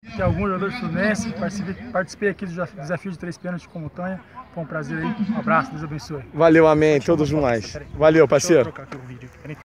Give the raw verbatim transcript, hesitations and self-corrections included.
Tem alguns jogadores do Fluminense, participei, participei aqui do desafio de três pênaltis com montanha. Foi um prazer aí. Um abraço, Deus abençoe. Valeu, amém. Todos mais. Valeu, parceiro.